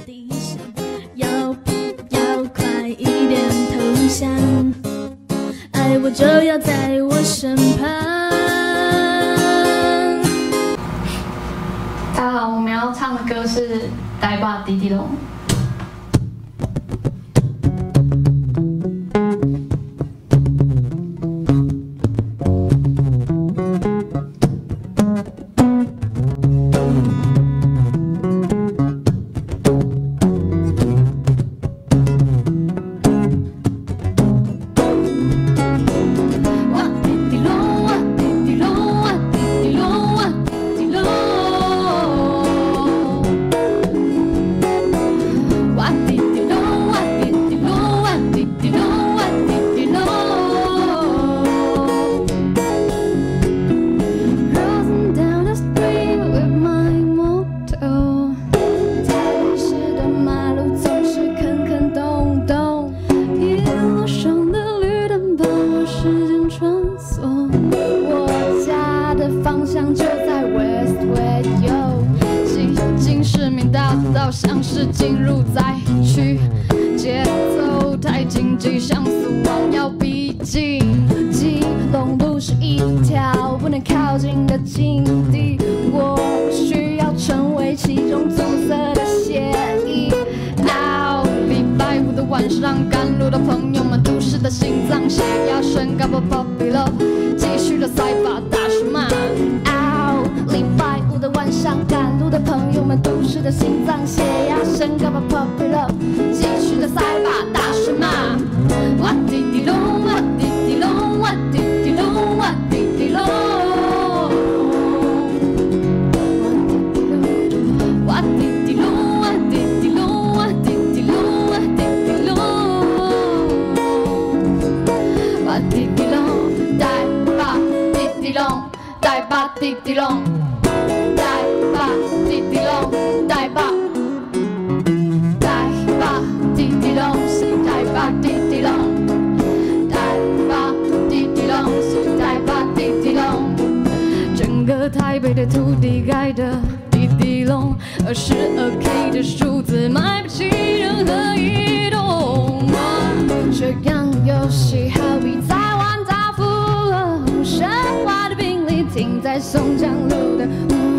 底线，要不要快一点投降？爱我就要在我身旁。 大家好，我们要唱的歌是《呆吧滴滴龙》。像是进入灾区，节奏太紧急，像死亡要逼近。基隆路是一条不能靠近的禁地，我需要成为其中阻塞的协议。礼拜五的晚上，赶路的朋友们，都市的心脏血压升高， Puppy Love， 继续的赛法大师骂。礼拜五的晚上，赶路的朋友们，都市的心脏血压升高， Puppy Love， 继续的赛法大师骂。哇滴滴隆，哇滴滴隆，哇滴滴隆，哇滴滴隆，哇滴滴隆，哇滴滴隆，哇滴滴隆，哇滴滴隆，哇滴滴隆，呆吧滴滴隆，呆吧滴滴隆。滴滴隆，呆吧，呆吧，滴滴隆，是呆吧，滴滴隆，呆吧，滴滴隆，是呆吧，滴滴隆。整个台北的土地盖的滴滴隆，22K 的数字买不起任何一栋。这样游戏好比在玩大富翁，神话的宾利停在松江路的。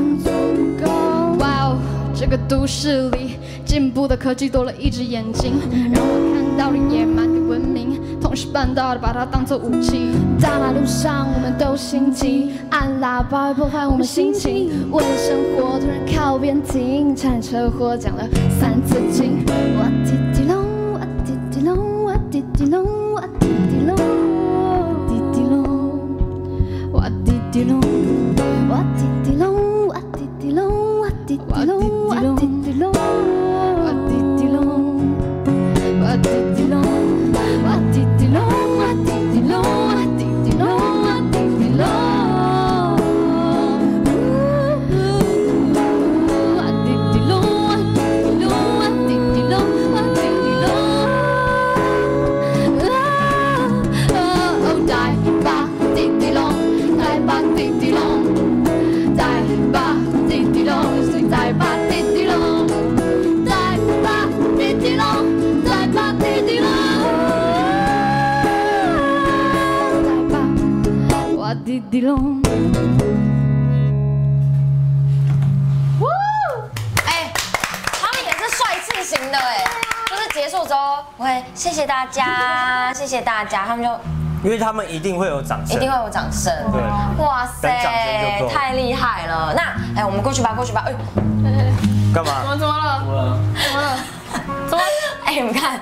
这个都市里进步的科技多了一只眼睛，让我看到了野蛮的文明，同时办到的把它当作武器。大马路上我们都心急，按喇叭会破坏我们心情。为了生活突然靠边停，差点车祸讲了3次经。哇滴滴隆，哇滴滴隆，哇滴滴隆，哇滴滴隆，滴滴隆，哇滴滴隆，哇滴滴隆，哇滴滴隆，哇滴滴隆。滴滴隆， 他们也是帅气型的就是结束之后我会谢谢大家，谢谢大家，他们就因为他们一定会有掌声， 一定会有掌声， 对， 哇塞，太厉害了。那我们过去吧，过去吧。 干嘛？ 怎么了？怎么？ 你们看。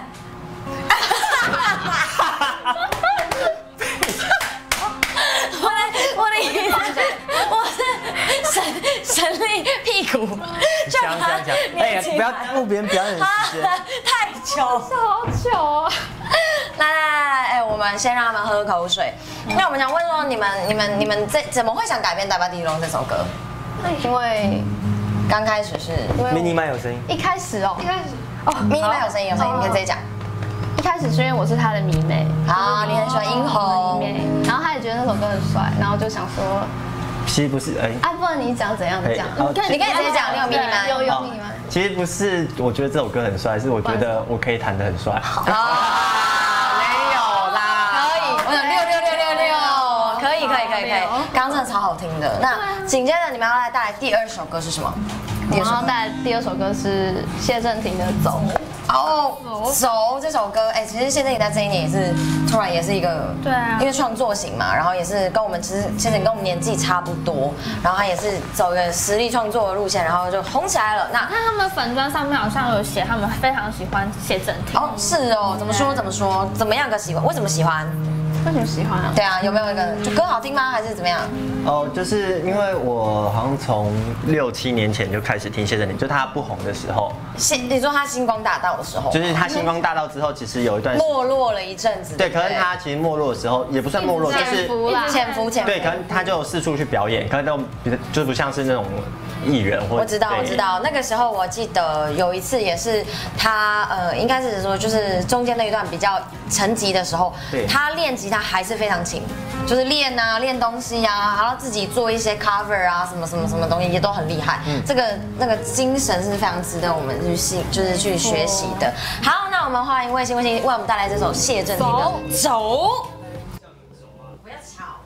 我是神力屁股，就把不要耽误别人表演时间， 太久， 好糗哦。 来，我们先让他们喝口水。那我们想问说，你们怎么会想改编《呆吧滴滴隆》这首歌？ 因为刚开始是 mini麦有声音， 一开始 mini麦有声音，你可以直接讲。 一开始是因为我是他的迷妹， 啊，你很喜欢殷红， 然后他也觉得那首歌很帅，然后就想说， 其实不是， 不然你讲怎样讲？ 你可以直接讲，你有 mini麦， 有 mini麦。 其实不是，我觉得这首歌很帅，是我觉得我可以弹得很帅。 没有啦，可以，我有66666，可以。刚刚真的超好听的。那紧接着你们要来带来第2首歌是什么？ 我们要带来第2首歌是谢震廷的《走》。 走这首歌，其实谢震廷在这一年也是突然也是一个， 对啊， 因为创作型嘛，然后也是跟我们其实谢震廷跟我们年纪差不多，然后他也是走一个实力创作的路线，然后就红起来了。那看他们粉专上面好像有写，他们非常喜欢谢震廷。 是哦，怎么说？怎么样个喜欢？为什么喜欢？ 为什么喜欢啊？ 对啊，有没有一个就歌好听吗？还是怎么样？ 就是因为我好像从6、7年前就开始听谢震廷，就他不红的时候。 你说他星光大道的时候， 就是他星光大道之后，其实有一段没落了一阵子。 对，可是他其实没落的时候也不算没落，就是潜伏。 对，可能他就四处去表演，可能就不像是那种艺人或。 我知道，那个时候我记得有一次也是他应该是说就是中间那一段比较沉寂的时候，他练吉他还是非常勤，就是练东西啊，然后自己做一些 cover 啊，什么东西也都很厉害。那个精神是非常值得我们去学习的。好，那我们欢迎魏星为我们带来这首谢震廷的《走》。不要吵。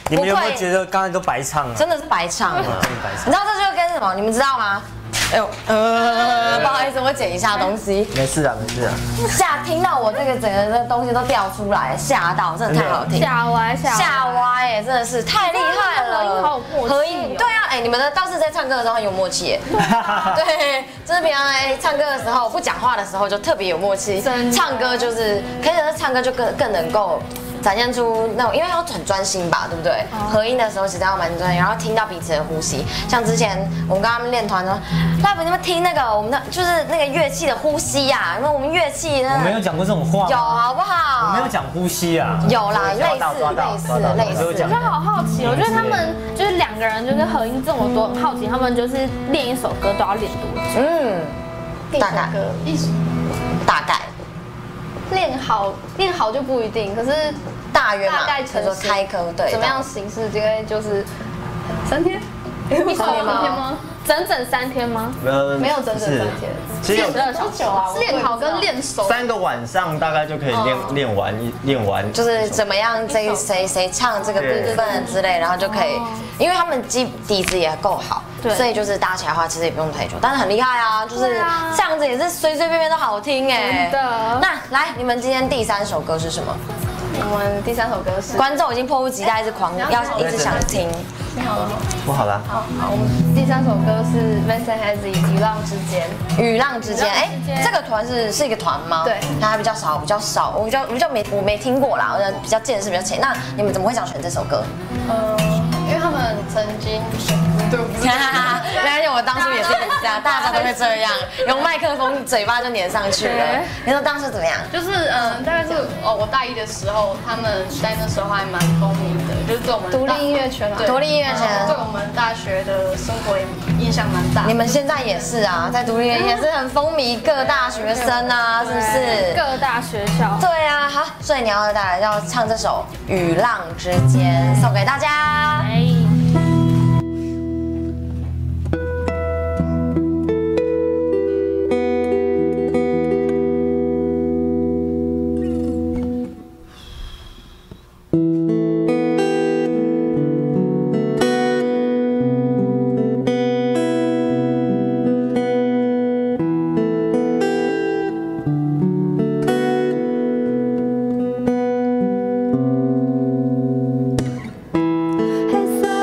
你们有没有觉得刚才都白唱了？ 真的是白唱了， 真的白唱。 你知道这就跟什么？你们知道吗？哎呦，不好意思，我捡一下东西。 没事啊，没事啊。 听到我这个整个的东西都掉出来，吓到，真的太好听。 吓歪， 哎，真的是太厉害了。 合音好有默契。 合音，对啊，哎，你们的倒是在唱歌的时候很有默契。对，就是平常唱歌的时候不讲话的时候就特别有默契，唱歌就是可以唱歌就更能够。展现出那种，因为要很专心吧，对不对？合音的时候其实要蛮专心，然后听到彼此的呼吸。像之前我们跟他们练团说，来你们听那个我们的就是那个乐器的呼吸呀，因为我们乐器呢， 我没有讲过这种话， 有好不好？ 我没有讲呼吸啊， 有啦，类似。 我就好好奇，我觉得他们就是2个人就是合音这么多，很好奇他们就是练一首歌都要练多久？ 大概大概。 练好就不一定，可是大约嘛， 大概成说开科对， 怎么样形式？大概就是3天， 一首 3天吗？ 整3天吗？ 没有整3天， 其实有 12小时啊， 练好跟练熟 3个晚上大概就可以练完， 就是怎么样谁唱这个部分之类，然后就可以，因为他们底子也够好。所以就是搭起来的话，其实也不用太久，但是很厉害啊，就是这样子也是随随便便都好听哎。 真的。 那来，你们今天第3首歌是什么？ 我们第3首歌是观众已经迫不及待，一直想听。 听好了吗？ 我好了。 好，我们第3首歌是 Vincent Hazzy《雨浪之间》。 雨浪之间，哎，这个团是一个团吗？ 对， 它比较少，我没听过啦，我比较见识比较浅。那你们怎么会想选这首歌？ 因为他们曾经。对， 原来我当初也是这样，大家都会这样，用麦克风嘴巴就粘上去了。你说当时怎么样？ 就是大概是我大1的时候，他们在那时候还蛮风靡的，就是对我们独立音乐圈，独立音乐圈对我们大学的生活影响蛮大。 你们现在也是啊，在独立音乐也是很风靡各大学生啊，是不是？ 各大学校。 对啊，好，所以你要带来要唱这首《雨浪之间》，送给大家。 黑色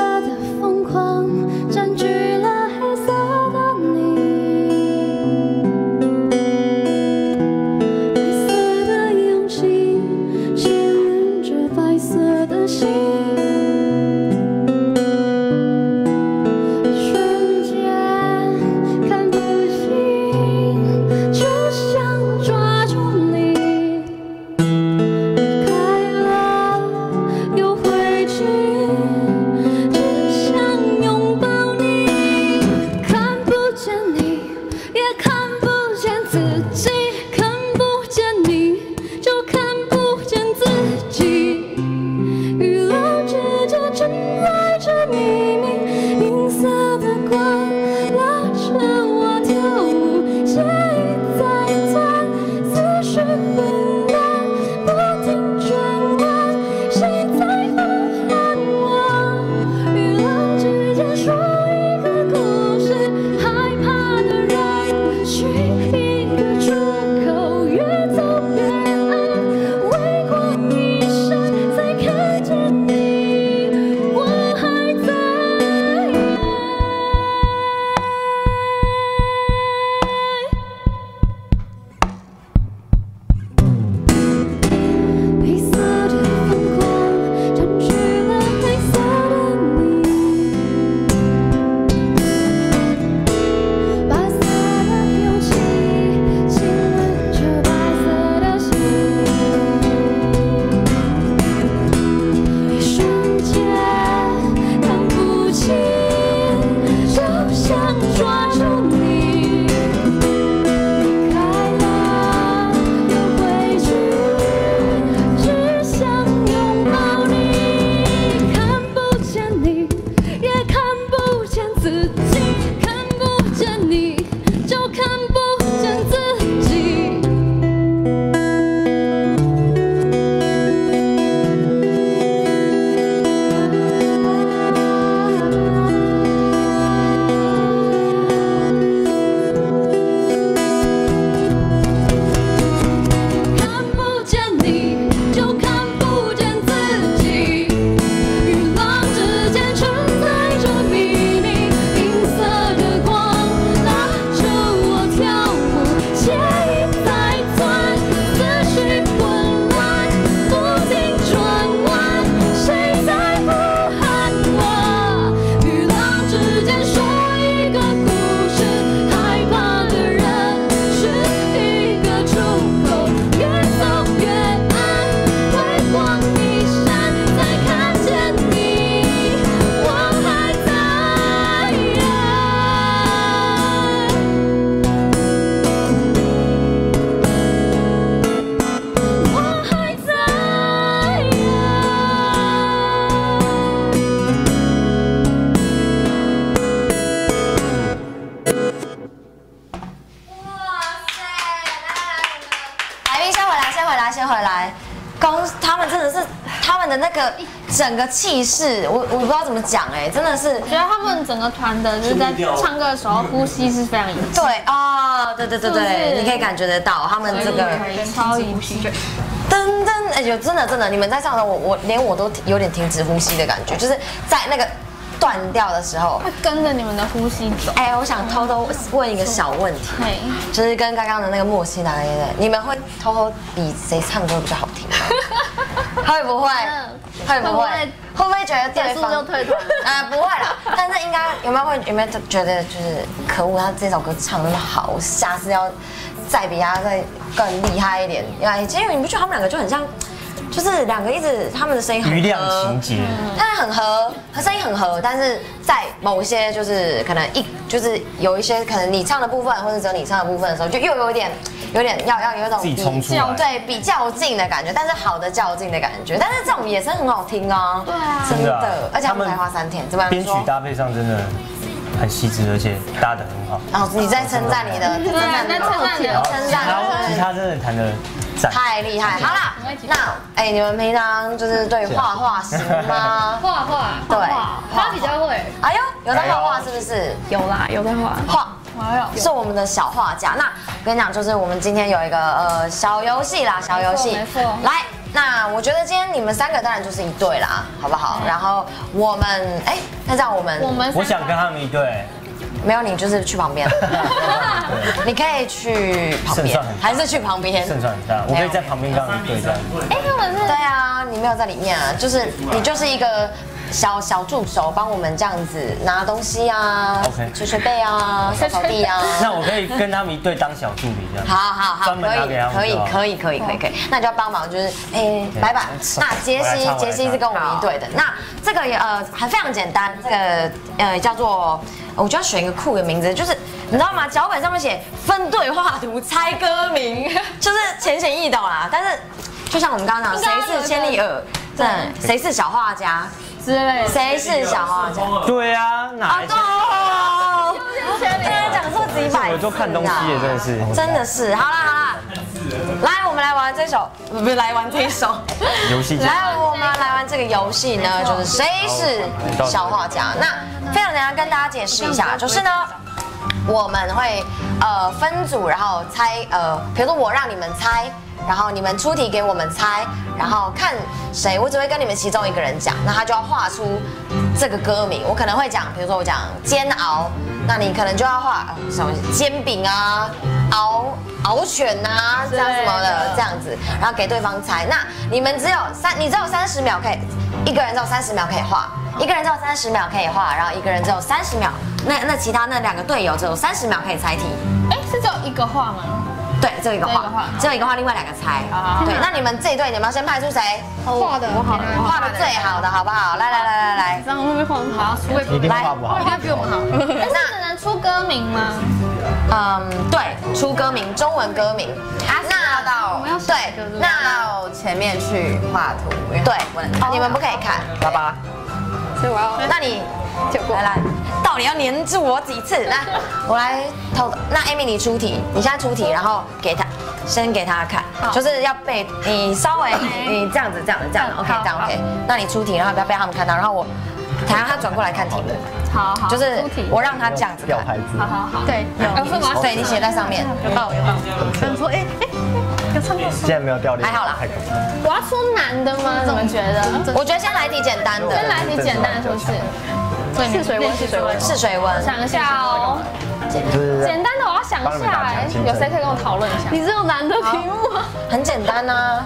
先回来。他们真的是他们的那个整个气势，我不知道怎么讲哎，真的是。 我觉得他们整个团的就是在唱歌的时候呼吸是非常有。 对啊，对，你可以感觉得到他们这个超呼吸。 噔噔，哎呦，真的，你们在唱的时候，我都有点停止呼吸的感觉，就是在那个断掉的时候， 会跟着你们的呼吸走。 哎，我想偷偷问一个小问题，就是跟刚刚的那个默契拿捏的，你们会偷偷比谁唱歌比较好听吗？会不会？会不会觉得对方就退团？ 不会啦，但是应该有没有觉得就是可恶，他这首歌唱那么好，我下次要再比他再更厉害一点。因为你不觉得他们两个就很像？就是两个一直他们的声音很余量情节， 但是很合，声音很合，但是在某一些就是可能就是有一些可能你唱的部分，或者只有你唱的部分的时候，就又有点要有一种自己冲出来， 对，比较劲的感觉，但是好的较劲的感觉，但是这种也是很好听啊， 对啊， 真的，而且他们才花3天，怎么样说？ 编曲搭配上真的很细致，而且搭得很好。 然后你在称赞你的， 对，在称赞你的， 吉他真的弹得赞， 太厉害。好啦，那你们平常就是对画画行吗？ 画， 对， 他比较会。 哎呦，有在画画是不是？ 有啦，有在画。 是我们的小画家。那我跟你讲，就是我们今天有一个小游戏啦，小游戏。 没错。 来，那我觉得今天你们3个当然就是一对啦，好不好？然后我们，那这样我想跟他们一对。 没有，你就是去旁边。你可以去旁边，还是去旁边？ 胜算很大，我可以在旁边跟他们对这样。 他们是？ 对啊，你没有在里面啊，就是你就是一个小助手，帮我们这样子拿东西啊，捶背啊，扫地啊。 那我可以跟他们一对当小助理这样。 好， 专门拿给他们。 可以。那你就要帮忙，就是白板。那杰西是跟我们一对的。那这个还非常简单，这个叫做。我就要选一个酷的名字，就是你知道吗？脚本上面写分队画图猜歌名，就是浅显易懂啦。但是就像我们刚刚讲，谁是千里耳？对，谁是小画家之类的？ 谁是小画家？ 对啊，哪一个？今天讲错几百次， 我就看东西也真的是。好啦，来，我们来玩这首，不是来玩这一首游戏。 来，我们来玩这个游戏呢，就是谁是小画家？那非常简单，跟大家解释一下，就是呢，我们会分组，然后猜比如说我让你们猜，然后你们出题给我们猜，然后看谁，我只会跟你们其中一个人讲，那他就要画出这个歌名。我可能会讲，比如说我讲煎熬，那你可能就要画什么煎饼啊、獒犬啊这样什么的这样子，然后给对方猜。那你只有30秒可以，一个人只有30秒可以画。一个人只有30秒可以画，然后一个人只有30秒，那其他那2个队友只有30秒可以猜题。 是只有一个画吗？ 对，只有一个画，另外2个猜。对，那你们这一队，你们要先派出谁？ 画的最好的，好不好？来， 这样会不会画不好？ 一定画不好， 应该比我们好。 那只能出歌名吗？ 对，出歌名，中文歌名。那到前面去画图， 对，你们不可以看。 爸爸。 所以我要， 那你来，到底要黏住我几次？来，我来偷。那 Amy 你出题，你现在出题，然后先给他看，就是要背。你稍微你这样子 ，OK， 这样 OK。那你出题，然后不要被他们看到，然后等下他转过来看题目。 好， 就是我让他这样子看。 牌子。 好。 对， 对你写在上面。 有到。想说有唱过。 现在没有掉链， 还好啦。 我要出难的吗？怎么觉得？ 我觉得先来题简单的。 先来题简单，是不是？ 试水温。 想一下哦。简单的我要想一下有谁可以跟我讨论一下？你是有难的题目吗？ 很简单啊。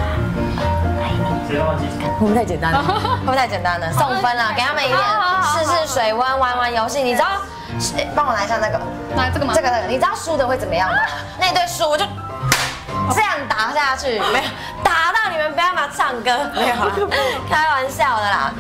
会不会太简单了？会不会太简单了？送分了，给他们一点试水温，玩游戏。你知道？帮我拿一下那个。 拿这个吗？ 这个，你知道输的会怎么样吗？那队输我就这样打下去，没有打到你们没办法唱歌，没有啦，开玩笑的啦。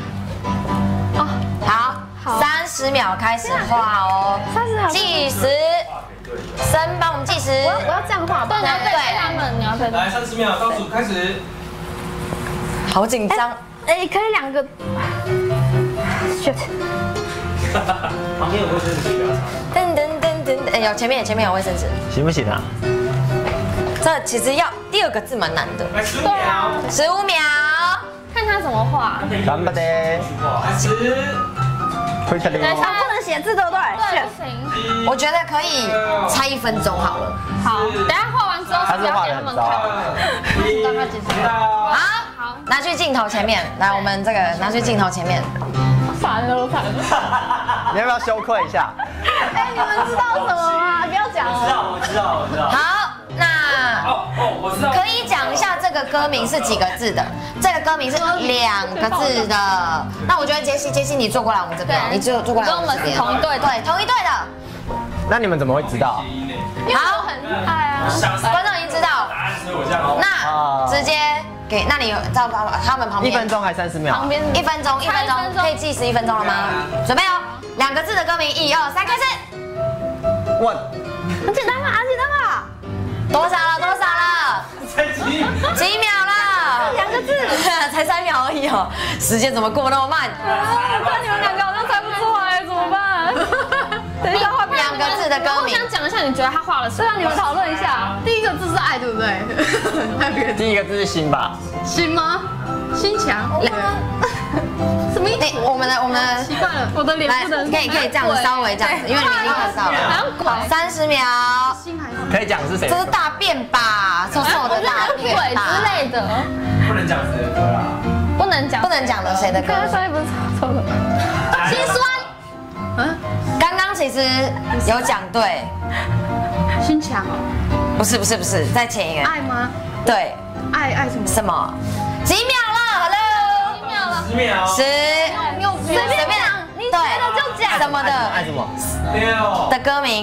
好，30秒开始画哦。计时，生帮我们计时。 我要这样画吧？对，你要对他们，你要对。 来，30秒倒数开始。 好紧张。 可以2个。 旁边有卫生纸，不要擦。 有前面有卫生纸。 行不行啊？ 这这其实要第2个字蛮难的。 来15秒， 15秒， 看他怎么画。 頑張って。 10、 推起来。 他不能写字对不对？对，不行。 我觉得可以猜1分钟好了。 好，等下画完之后是不要给他们看。让他解释。 好，拿去镜头前面，来，我们这个拿去镜头前面。 烦了，烦了。 你要不要羞愧一下？ 哎，你们知道什么吗？不要讲了。 我知道。 好，那我知道。 可以讲一下这个歌名是几个字的？这个歌名是2个字的。那我觉得杰西你坐过来我们这边，你坐过来跟我们是同一队， 对，同一队的。 那你们怎么会知道？ 好， 很厉害啊。 观众已经知道。那直接给，那你照他们旁边。1分钟还30秒？ 旁边 1分钟，可以计时1分钟了吗？准备哦，2个字的歌名，1、2、3，开始。 问。 很简单嘛，很简单嘛。 多少了？几秒了 ？2个字， 才3秒而已哦，时间怎么过那么慢？ 看你们2个好像猜不出来，怎么办？等一下画 2个字的歌名。 我想讲一下，你觉得他画了什么？让你们讨论一下。 第一个字是爱，对不对？ 第1个字是心吧？ 心吗？心墙。什么意思？ 我们的习惯了， 我的脸不能。 可以这样子，稍微这样子，因为你们已经看到了。 好像鬼。 30秒。 可以讲是谁？ 这是大便吧？臭臭的大便鬼之类的。 不能讲谁的歌啦。 不能讲的谁的歌？刚刚不是臭的。心酸。 刚刚其实有讲对。 心墙哦。 不是，再前一个。 爱吗？ 对。 爱什么？ 什么？几秒了 ？Hello。 几秒了？ 10秒。 10。随便讲，你觉得就讲。什么的？ 爱什么 ？6。 的歌名。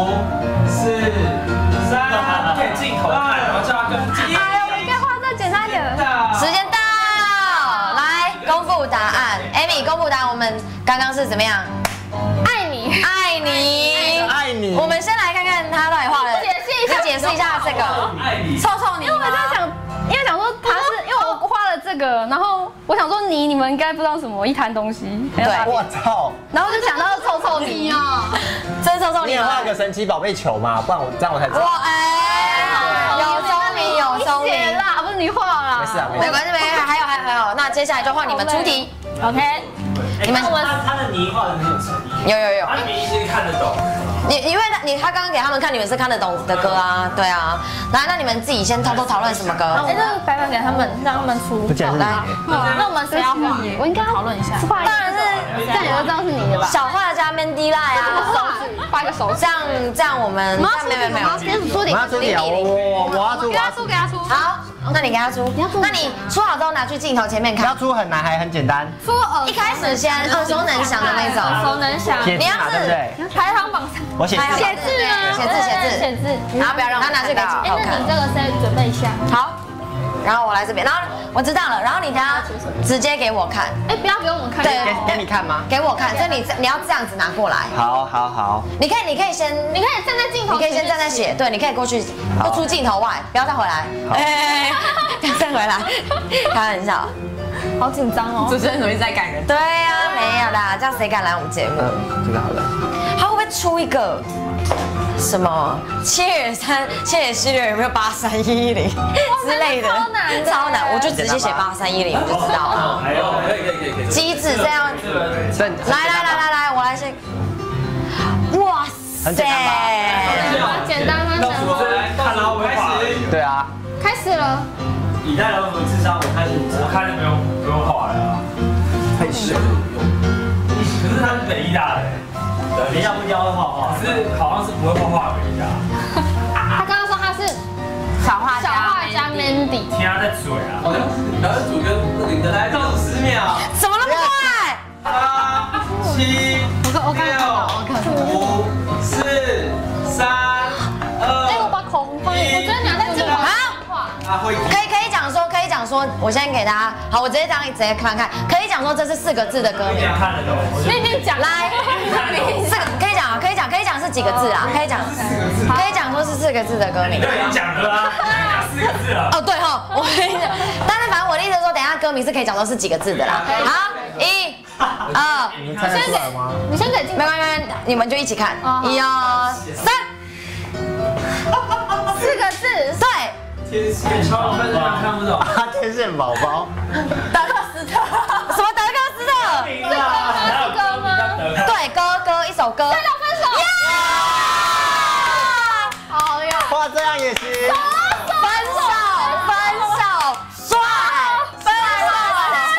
5、4、3，给镜头看，然后叫他跟进。 哎呦，你可以画再简单一点。 时间到，来公布答案。Amy 公布答案，我们刚刚是怎么样？ 爱你。 我们先来看看他到底画了。你解释一下这个。臭臭泥吗？ 因为我在想，因为想说他是，因为我画了这个，然后我想说你们应该不知道什么一滩东西。 对， 我操！ 然后就想到臭臭泥哦， 真臭臭泥。 你有画个神奇宝贝球吗？不然我才知道。 哇，有聪明啦，不是你画啦。 没事啊， 没关系，还有，那接下来就换你们出题。 OK， 你们他的泥画的很有诚意。 有。 他明明是看得懂。 因为他刚刚给他们看，你们是看得懂的歌啊，对啊。来，那你们自己先偷偷讨论什么歌？ 哎，那个白板给他们，让他们出。 来， 那我们谁要画？我应该讨论一下。当然是，这样你就知道是你的吧？ 小画家 Mandy 赖啊， 画一个手指。 这样我们没有， 先出点， 我要出点，我要出， 给他出。 好，那你给他出，那你出好之后拿去镜头前面看。 要出很难还很简单？ 一开始先耳熟能详的那种， 耳熟能详。 你要是排行榜上， 我写字啊， 写字，然后不要让他拿去给镜头看。 那你这个先准备一下。 好，然后我来这边，然后我知道了，然后你等下直接给我看。 哎，不要给我们看。 对， 给你看吗？ 给我看，所以你要这样子拿过来。 好。 你可以先， 你可以站在镜头， 你可以先站在写，对，你可以过去，不出镜头外，不要再回来。哎，不要再回来，开玩笑。 好紧张哦。 主持人怎么一直在赶人？ 对呀，没有啦，这样谁敢来我们节目？ 这个好了。 他会不会出一个什么切尔西的有没有8310之类的？超难，我就直接写8310，我就知道了。 可以。 机智这样，来，我来先。哇塞！ 简单吗？ 看然后开始。 对啊。 开始了。 以代老鼠智商，我看就不用画了。太小了。可是他是北医大的。北医大不教会画画，可是好像是不会画画的北医大。 他刚刚说他是小画家 Mandy。 听他在嘴啊。然后主跟那个来倒数10秒。 怎么那么快 ？8、7、6、5、4、3、2。 哎，我把口红放，我觉得你要在镜头画。 可以讲说，我先给大家，好，我直接看看，可以讲说这是4个字的歌名。 看得懂。 那你讲来，4个可以讲是几个字啊？可以讲说是4个字的歌名。 对，你讲了啊，4个字了。 哦，对哈，我跟你讲，但是反正我的意思说，等一下歌名是可以讲说是几个字的啦。好，1、2， 你猜得出来吗？ 你先给镜头。 没关系，你们就一起看。1、2、3，4个字，对。 天线，超分上看不懂。 啊，天线宝宝。 德克斯特，什么德克斯特？ 歌吗？ 对，歌一首歌。 再聊分手。好呀。 哇，这样也行。 分手，帅，分手，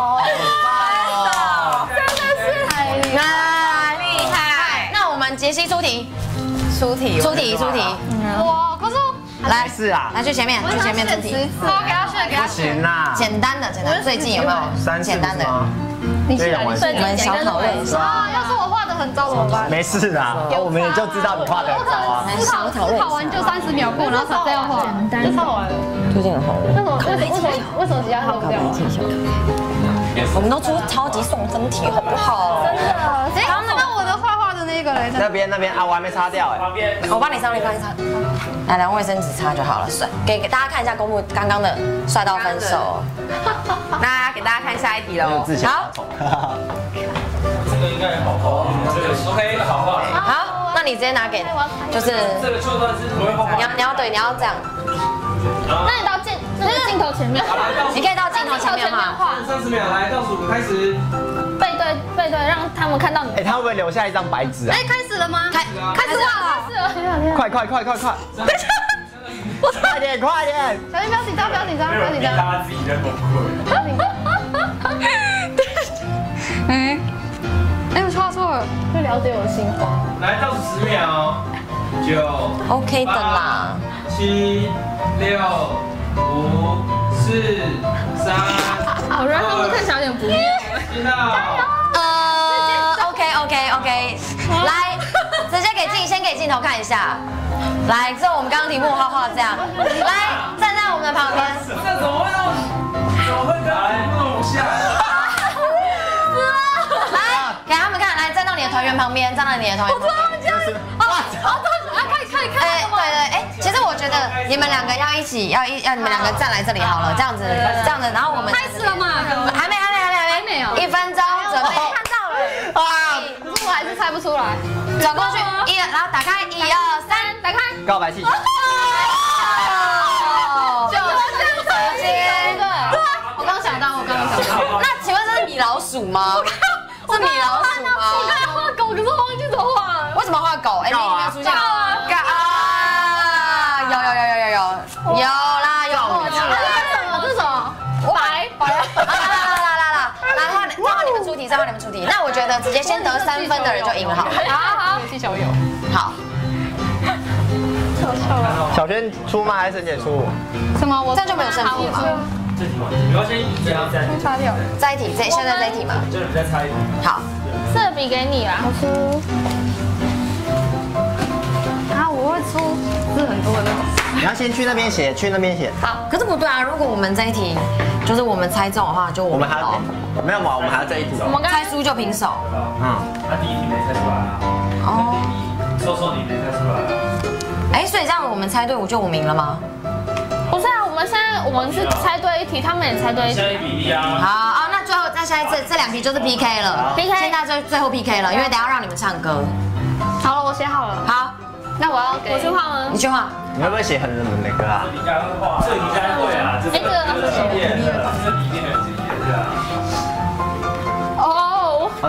真的是太厉害。那我们杰西出题。 出题。 哇，可是来是啊， 来去前面出题。 我给他选，给他不行啦。 简单的，最近有没有简单的？ 你选， 我们小讨论一下。 啊，要是我画的很糟怎么办？ 没事啦，我们也就知道你画的很糟啊。 小讨论。 考完就30秒过，然后这样画，就抄完了。 最近很红。 为什么其他漏掉？ 我们都出超级送分题，好不好？ 真的。好，那我的画的那个嘞？ 那边啊，我还没擦掉哎。 我帮你擦，来用卫生纸擦就好了。帅，给大家看一下公布刚刚的帅到分手。 那给大家看下一题喽。 好， 这个应该好画，这个 OK 好画。 好，那你直接拿给，就是这个就算是不会画画。 你要这样。 那你到镜头前面， 你可以到镜头前面画。 30秒，来倒数开始。 背对，让他们看到你。 哎，他会不会留下一张白纸啊？ 哎，开始了吗？开始画了。 快！快点！ 小心不要紧张。 大家自己在崩溃。 哎，我画错了，会了解我的心话。 来倒数10秒，9 OK 的啦。 7、6、5、4、3。 好让他们看起来有点不妙。 听到。 OK， 来，直接先给镜头看一下。来，这我们刚刚题目画这样，来站在我们的旁边。 这怎么会跟题目弄下？ 来，给他们看，来站到你的团员旁边， 看。 对，其实我觉得你们两个要一起，要你们两个站来这里好了，这样子，然后我们开始了嘛？ 还没有，1分钟准备。看到了啊， 可是我还是猜不出来。 走过去然后打开1、2、3，打开。 告白气球。 我刚想到。 那请问这是米老鼠吗？是米老鼠吗？ 我刚才画狗，可是忘记怎么画了。 为什么画狗？哎，你有没有出现？有啦，有默契了。 这是什么？白。 来换你们出题。那我觉得直接先得3分的人就赢了，好。 好。游戏小友。 好。 小轩出吗？还是沈姐出？ 什么？我这样就没有胜负了吗？ 这题吗？你要先移加。 擦掉。 这一题，现在这一题嘛。 就是你再猜一题。 好。 色笔给你啦。我出。我会出字很多的那种。 你要先去那边写。 好，可是不对啊，如果我们这一题就是我们猜中的话，就我们还要没有嘛？我们还要这一题。 我们猜输就平手。 那第一题没猜出来啊。哦。说你没猜出来啊。 哎，所以这样我们猜对，就5名了吗？ 不是啊，我们是猜对1题，他们也猜对1题。 现在比例啊。 好，那最后再下这2题就是 PK 了。PK 现在最后 PK 了，因为等下让你们唱歌。 好了，我写好了。 好， 那我去画吗？ 你去画。 你会不会写很冷门的歌啊？ 你应该会画，这你应该会啊，这是经验的，这你一定很有经验的。 哦， 好，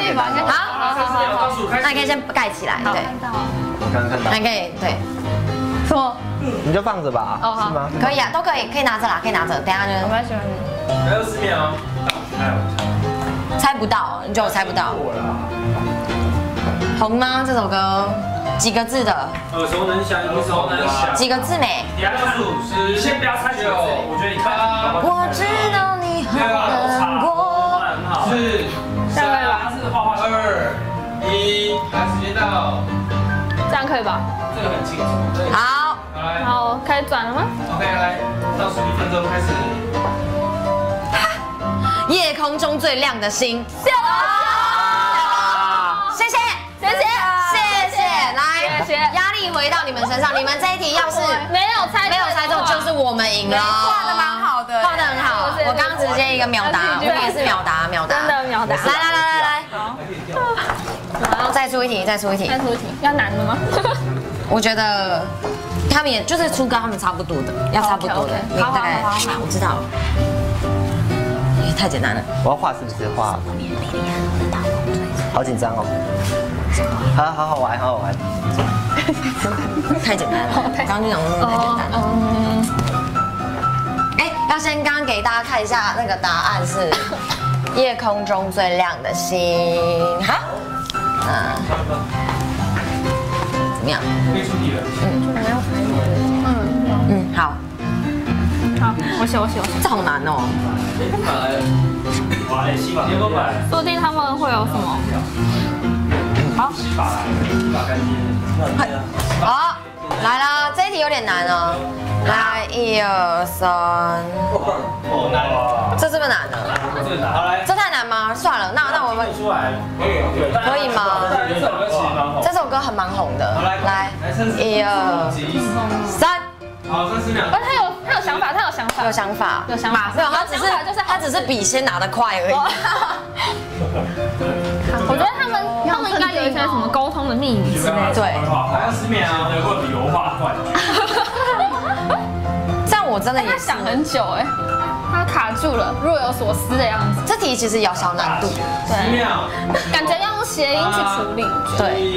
那你可以先盖起来，对。 我刚刚看到。 那你可以对。 什么？ 你就放着吧。 哦，好。 是吗？ 可以啊，都可以拿着啦，可以拿着。等下就。 我蛮喜欢你。 还有10秒。 猜不到，你觉得我猜不到？红吗？这首歌几个字的？ 耳熟能详， 几个字没？ 你要数10，先不要猜几个字，我觉得你看。 我知道你很难过。 4、3、2、1，来，时间到。 这样可以吧？ 这个很清楚。 好。 好，开始转了吗 ？OK， 来，倒数1分钟开始。 夜空中最亮的星。谢谢。来，压力回到你们身上。你们这一题要是没有猜中，就是我们赢了。 画的蛮好的， 画的很好。我刚直接一个秒答，我也是秒答。 真的秒答。 来。好。再出一题。 要难的吗？ 我觉得他们也就是出跟他们差不多的，要差不多的。你大概我知道，太简单了。 我要画是不是画？好紧张哦。好好玩，好好玩。 太简单了，刚刚就讲说太简单了。哎，要先刚刚给大家看一下那个答案是夜空中最亮的星。好，怎么样？ 可以出题了。 好。 好，我写。 这好难哦。 哇，西法，你有没有买？ 说不定他们会有什么？好， 西法干爹。 好，来了，这一题有点难哦。来，1、2、3， 哦，难。 这是不是难的？ 这难。好来， 这太难吗？算了，那我们出来。 可以吗？ 这首歌其实蛮红。 这首歌很蛮红的。来，1、2、3。 好，30秒。 他有想法， 有想法，没有，他只是比先拿得快而已。 我觉得他们应该有一些什么沟通的秘密之类的。 对， 还有10秒，得过油画冠军。 这样我真的也他想很久哎，他卡住了，若有所思的样子。 这题其实有小难度， 10秒， 感觉要用谐音去处理。 对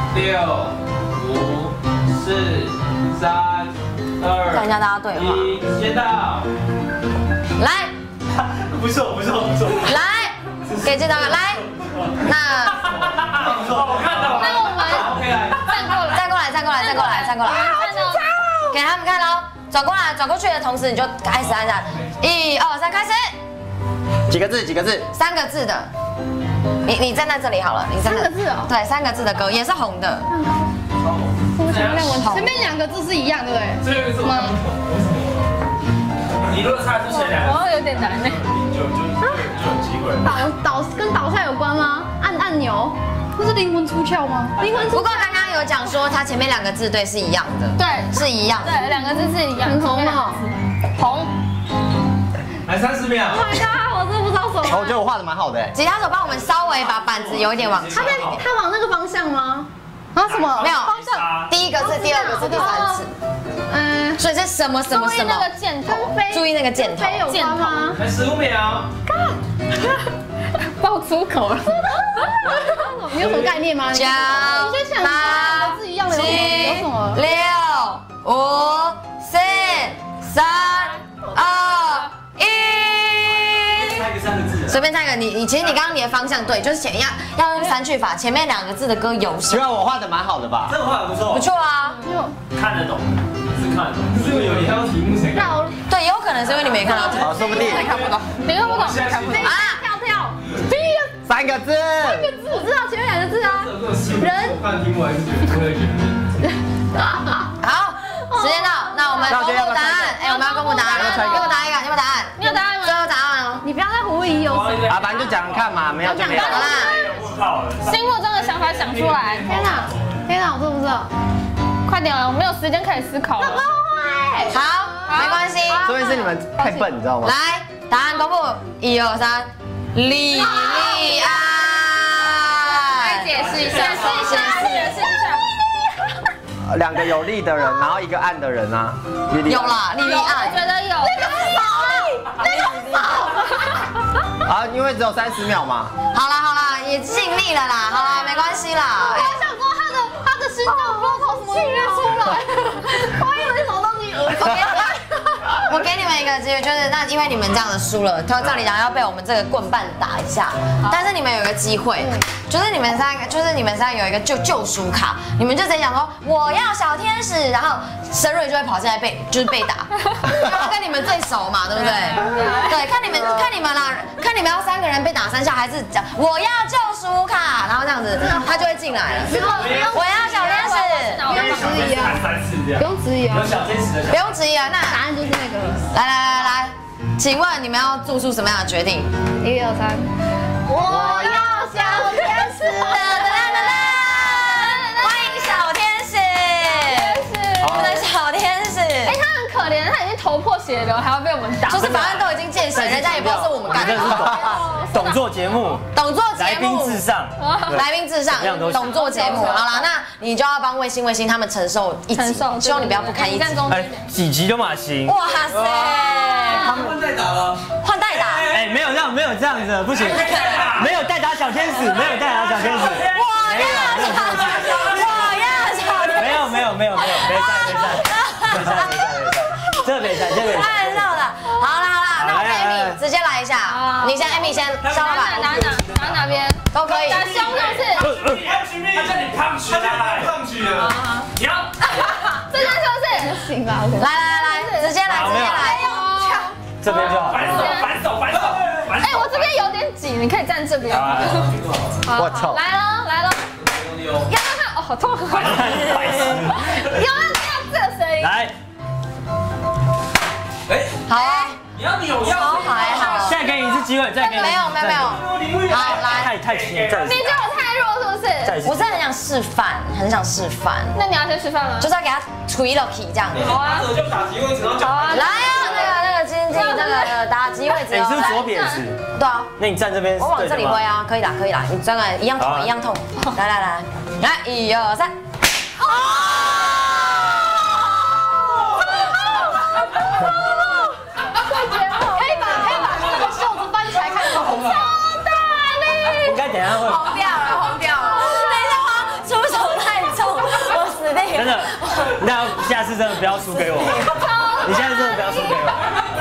，6、5、4、3、2， 看一下大家对话。 时间到， 来， 不错。 来，给这张来，那我看到了。 那我们 OK 来， 站过来，给他们看喽。转过去的同时你就开始按下，1、2、3，开始。 几个字 ？3个字的。你站在这里好了，你站在 3个字哦。 对，3个字的歌也是红的。 前面2个字是一样，对不对？ 最后一个字吗？你如果猜之前2个字， 哦，有点难呢。 就有机会。 跟倒下有关吗？按钮，不是灵魂出窍吗？ 不过刚刚有讲说它前面2个字对是一样的， 对， 是一样的。 对，2个字是一样。 很红哦。 红。 来30秒。 my god，我真的不知道什么。 我觉得我画的蛮好的。 吉他手帮我们稍微把板子有一点往前。 他往那个方向吗？啊什么？ 没有方向。 第1个字、第2个字、第3次。所以是什么？ 注意那个箭头， 注意那个箭头。 飞有关吗？ 来15秒。 爆粗口了。 你有什么概念吗？ 9、 你先想2个字一样的有什么 6、5、4、3、2、1。 猜个3个字。 随便猜一个，其实你刚刚你的方向对，就是要用3句法，前面2个字的歌有什么？ 希望我画的蛮好的吧？ 这个画的不错。 不错啊， 看得懂，是看得懂。是不是有你看到题目才看？ 对，有可能是因为你没看到题。 好，说不定你看不懂。 啊， 跳。 3个字。 我知道前面2个字啊。 人。我看题目还是觉得不会觉得。 好，时间到，那我们公布答案。我们要公布答案了，给我答一个，你有没有答案？ 你有答案吗？ 最后答案哦。 你不要再狐疑有什么。 反正就讲看嘛，没有就没有。 好啦， 心目中的想法想出来。 天哪，我真的不知道。 快点了，我没有时间可以思考了。 好，没关系。 所以是你们太笨，你知道吗？ 来，答案公布，1、2、3，李立安。 解释一下。 2个有力的人，然后1个暗的人啊。 有啦，丽丽我爱。 觉得有。 啊，因为只有30秒嘛。 好啦，也尽力了啦，好啦，没关系啦。 我想说他的心脏不知道从什么音乐出来，我以为什么东西我给你们一个机会，就是那因为你们这样子输了，照理讲要被我们这个棍棒打一下，但是你们有一个机会，就是你们三个有一个救赎卡，你们就直接讲说我要小天使，然后申瑞就会跑进来被打，因为跟你们最熟嘛，对不对？对，看你们啦，看你们要3个人被打3下，还是讲我要救赎卡，然后这样子他就会进来了。我要小天使， 不用质疑啊， 不用质疑啊， 有小天使的。 不用质疑啊，那答案就是那个。 来，请问你们要做出什么样的决定 1、2、3，我要小天使。 欢迎小天使，我们的小天使。 哎，他很可怜，他已经头破血血流，还要被我们打。 就是反正都已经见血，人家也不知道是我们干的。 懂做节目， 懂做节目， 来宾至上， 来宾至上，懂做节目。好了，那你就要帮卫星他们承受一集，希望你不要不堪一击。 哎，几集都嘛行。 哇塞， 他们换代打了， 换代打。 哎，没有这样子，不行，没有代打小天使，没有代打小天使。 我要小天使， 没赛，这没赛。 太笑了。好了，那我们 Amy 直接来一下，你先 Amy 先，肖老板打哪边都可以。 打胸是不是？ 他叫你胖曲，你要， 这边是不是？行吧， 来，直接来。 这边就好。 反手。 哎，我这边有点挤，你可以站这边。 我操！ 来了，要看哦，好痛！要这个声音。 来， 好啊， 你要扭腰， 还好。 现在给你一次机会，再给你。 没有。好，来， 太轻，再你觉得我太弱是不是？ 我真的很想示范， 那你要先示范吗？ 就是要给他捶了皮这样。 好啊， 就打击位置，然后好啊，来啊，那个经济那个打击位置。 你是不是左撇子？ 对啊。 那你站这边。 我往这里挥啊，可以啦，你这个一样痛。来，1、2、3。可以把那个袖子翻起来看看。超大力！ 应该等一下会红掉了。等一下，出手太重，我死定了。 真的，那下次真的不要输给我。你现在真的不要输给我。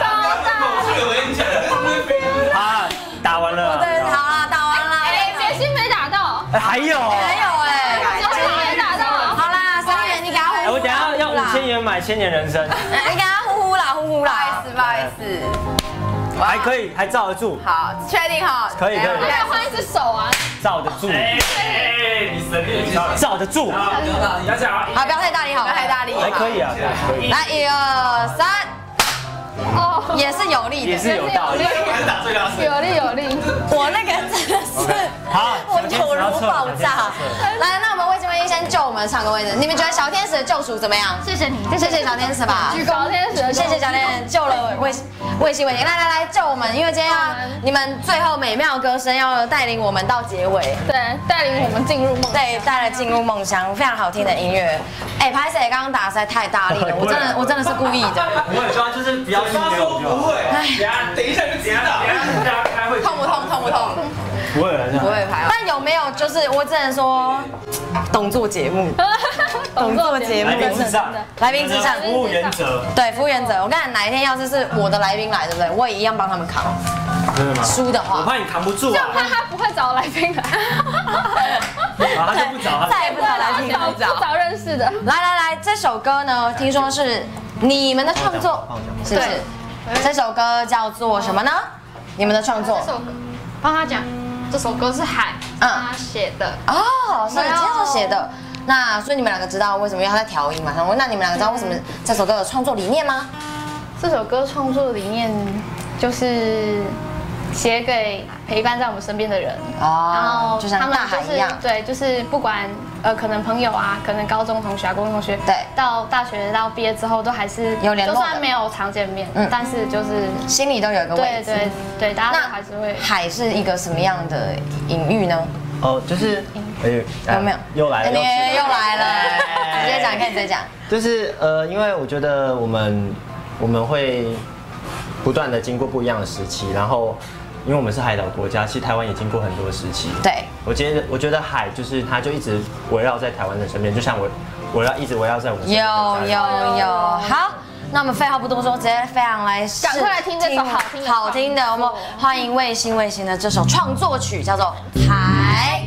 好，打完了。 对，好了，打完了。 哎，杰心没打到。 还有。 杰心没打到。 好啦，3元你给他呼。 我等下要5000元买1000年人参。 你给他呼啦。 不好意思。 还可以，还罩得住。 好，确定好。 可以。 我要换一只手啊。 罩得住。 你神力罩得住。 要讲啊。 好，不要太大力，好， 还可以啊，可以。 来，1、2、3。哦，也是有力的， 也是有道理。 有力。 我那个真的是，我有如爆炸。来，那我们卫星先救我们唱歌位置。你们觉得小天使的救赎怎么样？ 谢谢你， 谢谢小天使吧。 小天使， 谢谢小天使救了卫星。来救我们，因为今天你们最后美妙歌声要带领我们到结尾。 对，带领我们进入梦。 对，带来进入梦乡，非常好听的音乐。哎，拍谁刚刚打实在太大力了，我真的是故意的。 不会抓，就是不要输给我就好。 不会，等一下就知道。开会痛不痛？ 不会拍。 但有没有就是我只能说，懂做节目，懂做节目，来宾至上， 服务原则。 对，服务原则。我看哪一天要是我的来宾来，对不对？我也一样帮他们扛。 真的吗？ 输的话， 我怕你扛不住啊。 怕他不会找来宾来。 他就不找， 再也不找来宾， 不找认识的。 来，这首歌呢，听说是你们的创作，是不是？这首歌叫做什么呢？你们的创作？ 这首歌，帮他讲，这首歌是海他写的。 哦，是接着写的。那所以你们两个知道为什么要他在调音嘛？那你们两个知道为什么这首歌的创作理念吗？ 这首歌创作理念就是写给陪伴在我们身边的人，然后就像大海一样， 对，就是不管可能朋友啊，可能高中同学啊、高中同学， 对， 到大学到毕业之后都还是有联络， 就算没有常见面，但是就是心里都有一个位置， 对，大家都还是会。 海是一个什么样的隐喻呢？ 哦，就是有没有？ 又来了， 又来了，直接讲，可以直接讲。 就是因为我觉得我们会不断的经过不一样的时期，然后因为我们是海岛国家，其实台湾也经过很多时期。 对， 我觉得海就是它就一直围绕在台湾的身边，就像一直围绕在我们身边。 有，好。那我们废话不多说，直接非常来赶快来听这首好听的，我们欢迎卫星的这首创作曲，叫做《海》。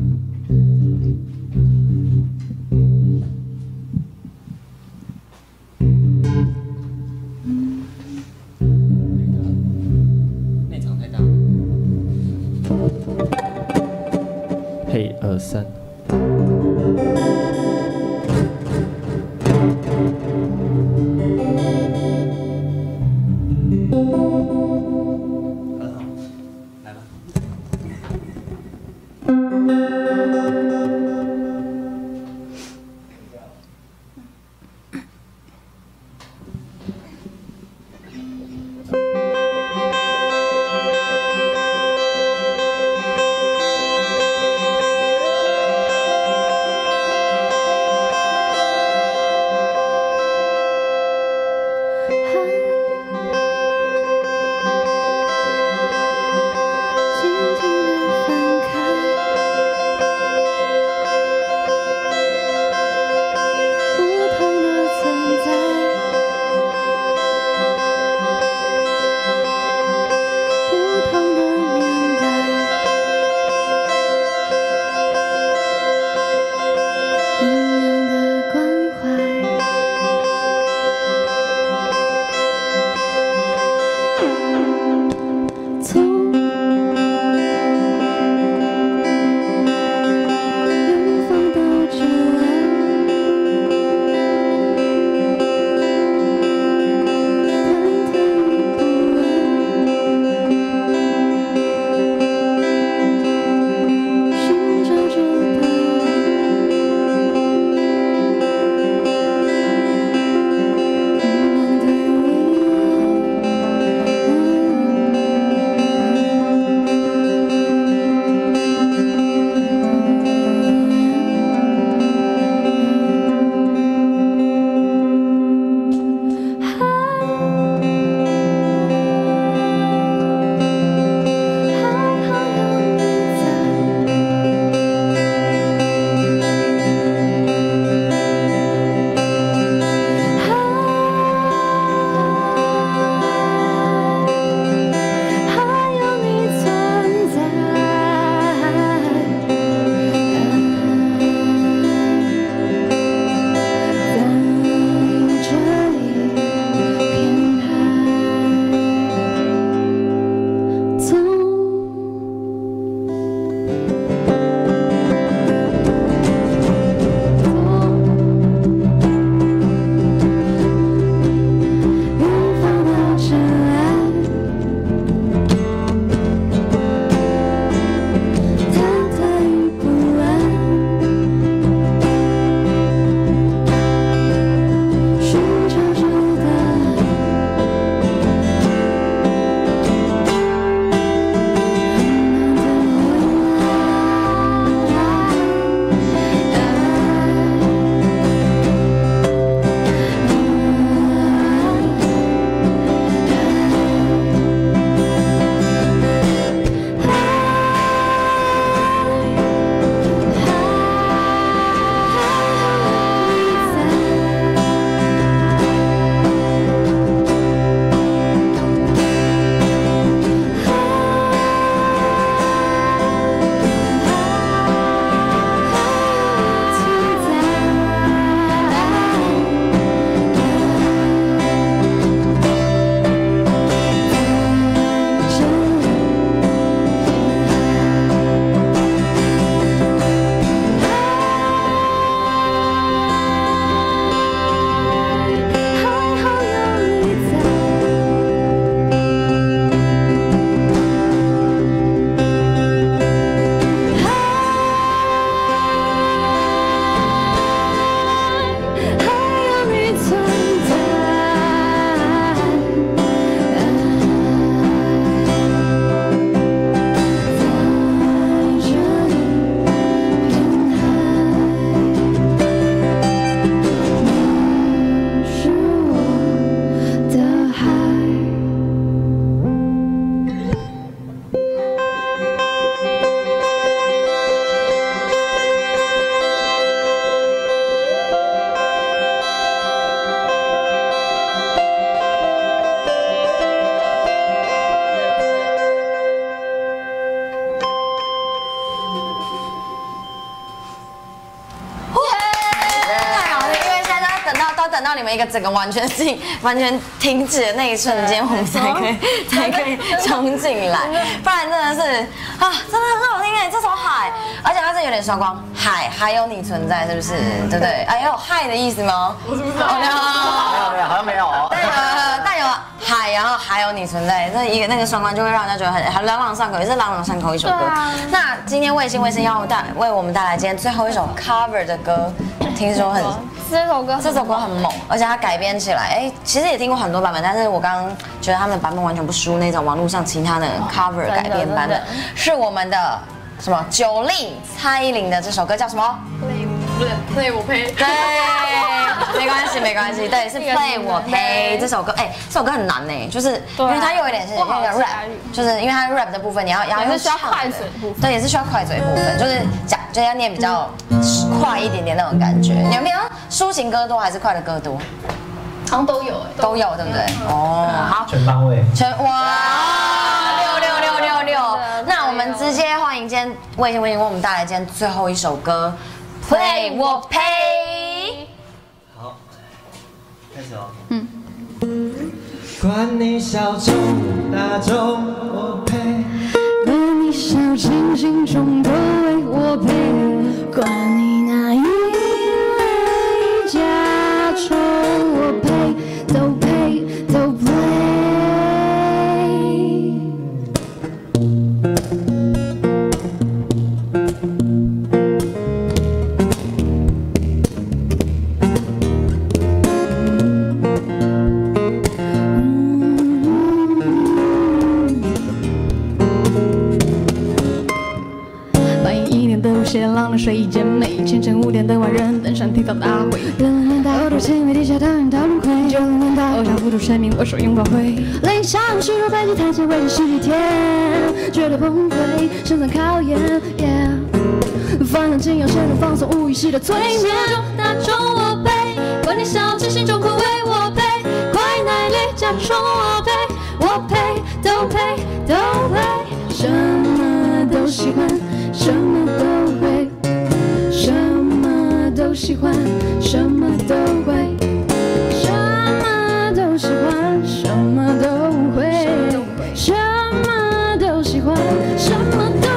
内场太大。 嘿，2、3。 们一个整个完全停止的那一瞬间，我们才可以冲进来，不然真的是啊，真的很好听哎，这首海，而且它是有点双光，海还有你存在，是不是？对不对？哎，有嗨的意思吗？我是不知道，没有， 好像没有哦。 但有海，然后还有你存在，那个双关就会让人家觉得很朗朗上口，也是朗朗上口一首歌。那今天卫星要为我们带来今天最后一首 cover 的歌，听说这首歌很猛，而且它改编起来，其实也听过很多版本，但是我刚刚觉得他们的版本完全不输那种网络上其他的 cover 改编版本，是我们的什么90蔡依林的这首歌叫什么？ Play 我呸。 对，没关系，对，是 Play 我呸这首歌，这首歌很难呢，就是因为它又有点是rap，就是因为它 rap 的部分你要也是需要快嘴部分， 对，也是需要快嘴部分，就是要念比较快一点点那种感觉。你有没有抒情歌多还是快的歌多？ 好像都有都有，对不对？哦，好， 全方位， 哇，66666。那我们直接欢迎今天卫星为我们带来今天最后一首歌。Play 我呸！ 好，开始哦。管你小众大众，我呸！ 管你小清新中的为我呸！管你哪一类假装我呸，都呸都 play。写浪的水间美，清晨5点的万人登山提早大会。60年代欧洲前卫地下讨论讨论会，90年代偶像付出生命握手拥抱会。理想虚弱北极探险为期10几天，绝对崩溃，生存考验。烦恼尽要陷入放松无意识的催眠中，大众我呸，管你小清新中苦味我呸，快奶力假装我呸，我呸都呸都呸，什么都喜欢。什么都会，什么都喜欢，什么都会，什么都喜欢，什么都会，什么都喜欢，什么都。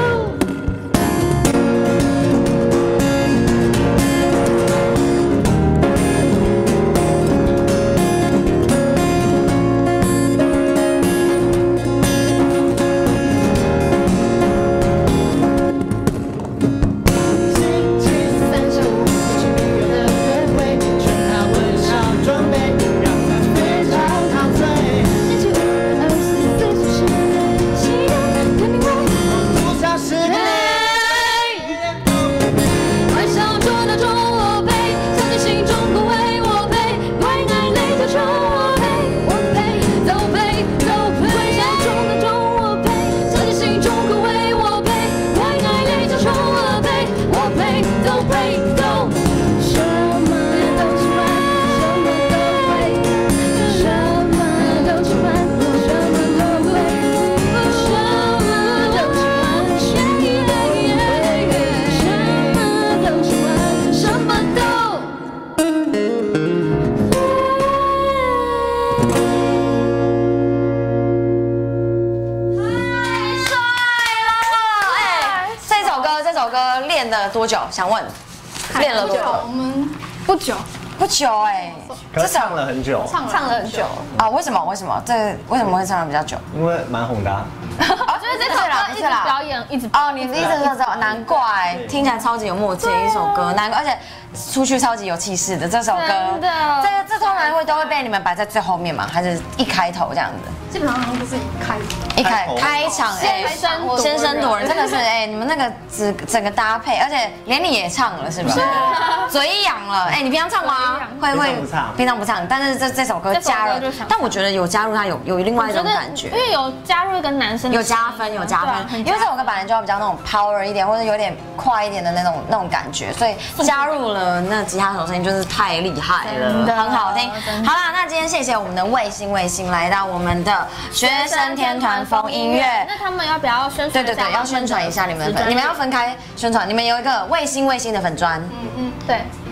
多久？想问，练了多久？ 我们不久可是唱了很久， 唱了很久啊？为什么？为什么会唱的比较久？ 因为蛮红的。 就是这首歌一直表演，一直哦，你的意思是这，难怪听起来超级有默契的一首歌，难怪，而且出去超级有气势的这首歌。 真的， 这通常都会被你们摆在最后面吗？还是一开头这样子？ 基本上都是开场先声夺人，真的是你们那个整个搭配，而且连你也唱了是吧？嘴痒了，你平常唱吗？会平常不唱，但是这首歌加入，但我觉得有加入它有另外一种感觉， 因为有加入一个男生有加分，因为这首歌本来就要比较那种 power 一点，或者有点快一点的那种感觉，所以加入了那吉他手声音就是太厉害了，很好听。好啦，那今天谢谢我们的卫星来到我们的学生天团风音乐。 那他们要不要宣传？ 对，要宣传一下你们要分开宣传。你们有一个卫星的粉专， 对。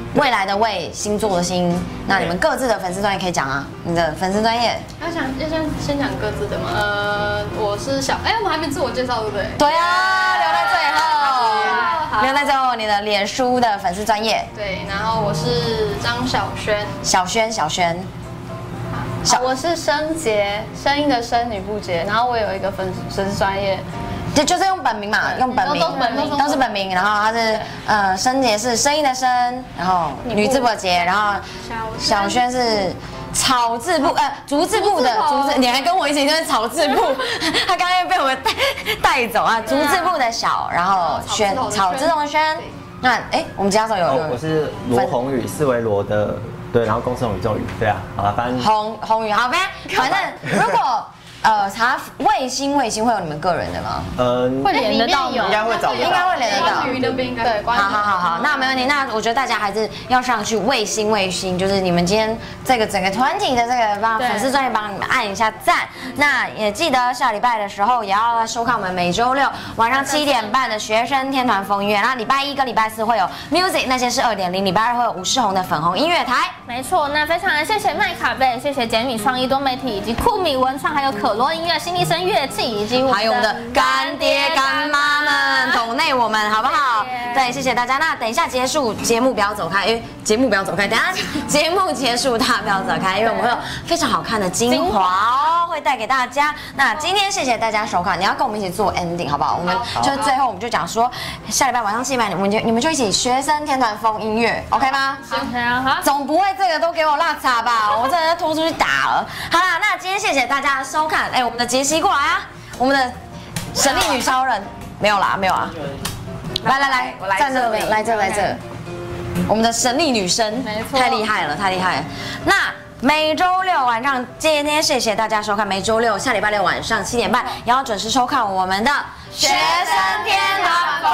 未来的未，星座的星。那你们各自的粉丝专业可以讲啊，你的粉丝专业。 要先讲各自的嘛。我是我们还没自我介绍对不对？ 对啊，留在最后，留在最后你的脸书的粉丝专业。 对，然后我是张小轩， 小轩。 我是声杰，声音的声，女部杰，然后我有一个粉丝专业。 对，就是用本名嘛，用本名，都是本名。然后他是声杰是声音的声，然后女字部的杰，然后小轩是草字部，竹字部的竹字，你还跟我一起就是草字部，他刚刚被我带走啊，竹字部的小，然后轩草字头的轩。那我们家手有我是罗宏宇，四维罗的，对，然后公司宏宇宙宇，对啊，好了，反正宏宇好呗，反正如果。查卫星会有你们个人的吗？ 会连得到， 应该会找， 应该会连得到。 对， 好，那没问题。那我觉得大家还是要上去卫星，就是你们今天这个整个团体的这个粉丝专业帮你们按一下赞。那也记得下礼拜的时候也要收看我们每周六晚上7点半的学生天团风音乐。那礼拜一跟礼拜四会有 music， 那些是2.0，礼拜二会有吴世宏的粉红音乐台。 没错，那非常谢谢麦卡贝，谢谢简米创意多媒体以及酷米文创，还有可罗音乐、新力声乐器，以及还有我们的干爹干妈们抖内我们好不好？对，谢谢大家。那等一下结束节目不要走开，因为节目不要走开。等一下节目结束大家不要走开，因为我们会有非常好看的精华哦，会带给大家。那今天谢谢大家收看，你要跟我们一起做 ending 好不好？我们就最后我们就讲说，下礼拜晚上7点你们就一起学生天团风音乐 ，OK 吗？ 好， 总不会这个都给我落差吧？我真的拖出去打了。好啦，那今天谢谢大家的收看。我们的杰西过来啊，我们的神力女超人没有啦。来，站这边，来这。我们的神力女神，太厉害了。那每周六晚上，今天谢谢大家收看。每周六下礼拜六晚上7点半，也要准时收看我们的学生天团